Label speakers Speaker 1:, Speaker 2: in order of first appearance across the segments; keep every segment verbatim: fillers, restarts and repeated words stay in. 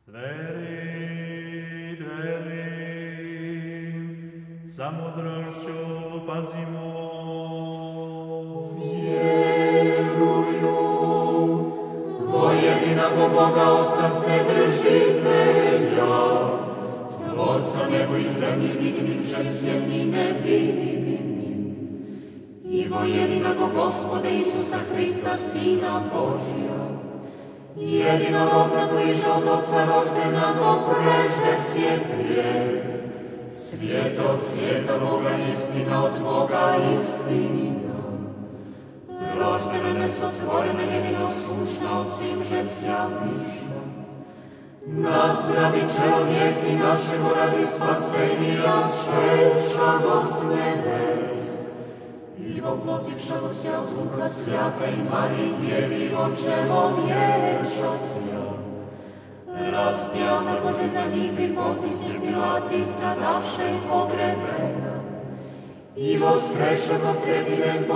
Speaker 1: Dveri, dveri, sa mudrošću pazimo.
Speaker 2: Vjeruju, dvojedinog Boga Otca Vседržitelja, Tvorca nebo i zemlji vidimim, žesjem i nevidimim, i dvojedinog Gospoda Isusa Hrista, Sina Božja, jedinorodna bliže od Otca roždenog prežde svijet vijek, svijet od svijeta Boga, istina od Boga, istina. Roždena, nesotvorena, jedino sušna, od svim žesja viša. Nas radi čelovjek i našego radi spasenija, šešago s nebes. I oplotičago se od Duha Svjata i Mariji Djevi, od čelovječa sja. Raspjata Bože za njim bi potisir Pilati, stradavše i pogrebena. I voskreša dok tretinem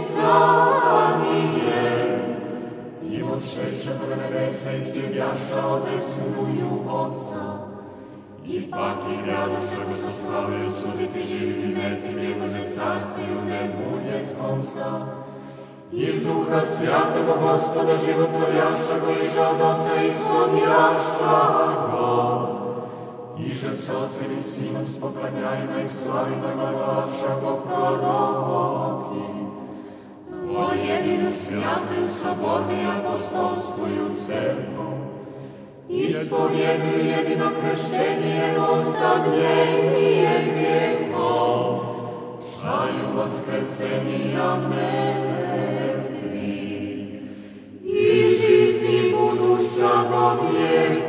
Speaker 2: popisanije. I odšeša do nebesa i sjedjaša odesnuju Otca. Ipak i graduša koji su slavili suditi živim i mrtvim, jegože carstvuju ne bude konca. I Duha Svjatoga Gospoda životvorjaša go, iže od Otca ishodjaša go. Iže s Otcem i Sinom spoklanjajima i slavima glavaša go proroki. O jedinu svjatuju sobornu i apostolstvuju crkvu. Ispovjeduju jedino kršćenje, ostavljenije grijehom, čaju voskresenija mrtvih i žizni buduća do vijeka.